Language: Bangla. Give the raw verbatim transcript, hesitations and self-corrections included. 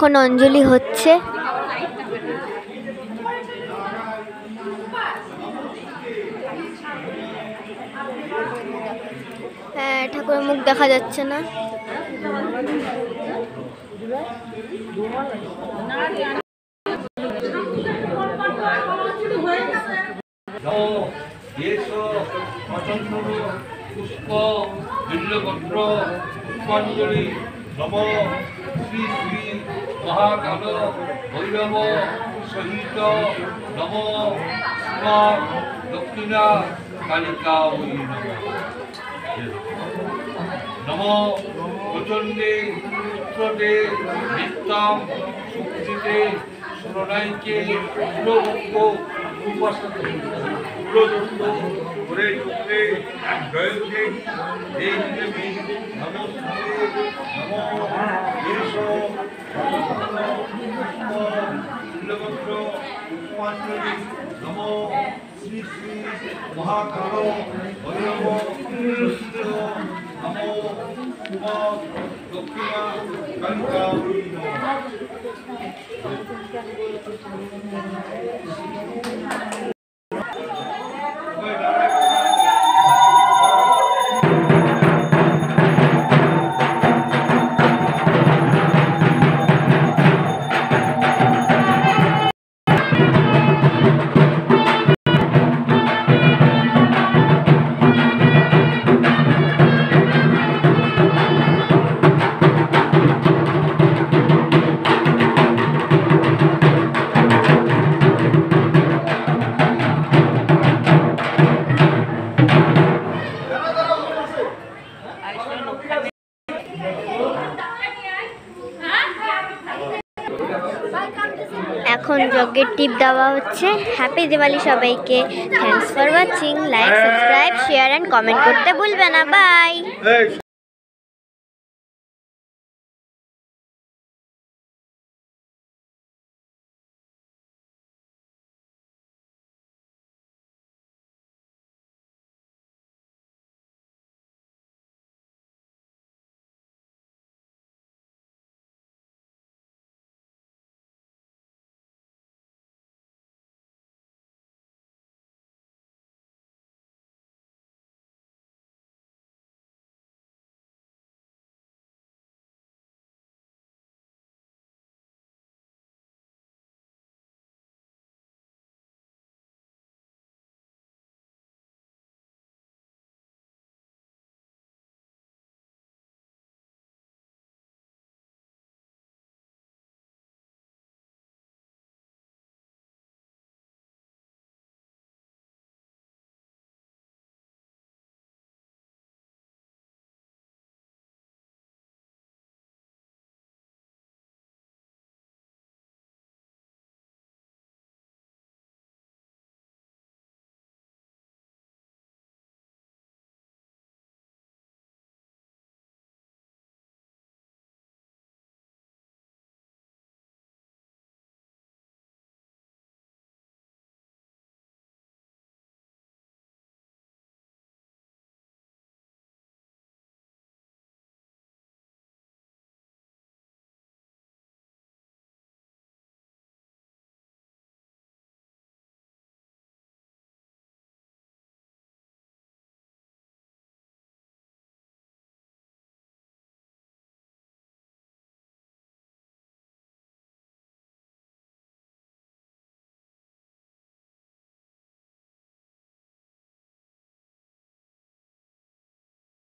এখন অঞ্জলি হচ্ছে। হ্যাঁ, ঠাকুরের মুখ দেখা যাচ্ছে না। পুষ্প বিল্লপত্র পুষ্পাঞ্জলি নম শ্রী শ্রী মহাকাল ভৈরব সহিত নম দক্ষিণা কালিকা ওই নম নম প্রচণ্ডে পুত্রদে নিত্যম শক্তিতে শরণাইকে সুরভক্ত উপাসতে সুরদত্ত ঘুরে চুক্রে জয়তে দেবী দেবী নমস্তে নমো ঈশ বিল্লপত্র পুষ্পাঞ্জলি নমো শ্রী শ্রী মহাকাল ভৈরব নমো উমা দক্ষিণা কালিকা এখন যজ্ঞের টিপ দেওয়া হচ্ছে। হ্যাপি দিওয়ালি সবাইকে। Thanks for watching. Like, subscribe, share and comment করতে ভুলবে না। বাই।